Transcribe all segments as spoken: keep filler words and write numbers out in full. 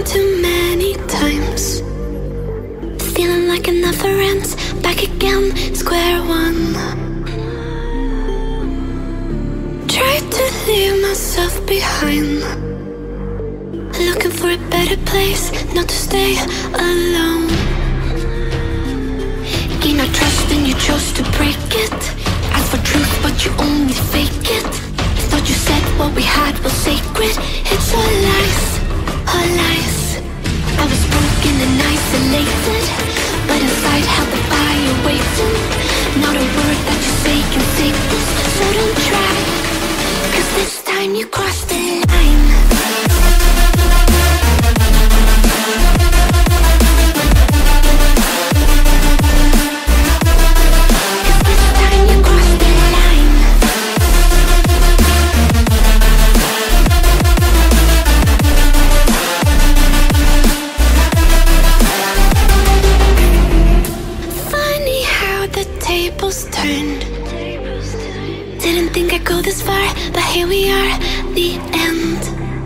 too many times, feeling like it never ends. Back again, square one. Tried to leave myself behind, looking for a better place, not to stay alone. Gain our trust and you chose to break it. Ask for truth but you only fake it. Thought you said what we had was sacred. It's all lies, all lies. I was broken and isolated, but inside held the fire waiting. Not a word that you say can save this, so don't try, cause this time you crossed the line. Turned. Didn't think I'd go this far, but here we are, the end.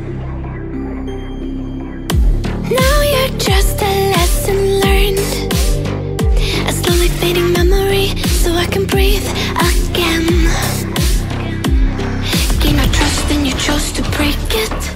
Now you're just a lesson learned, a slowly fading memory, so I can breathe again. Gain our trust and you chose to break it.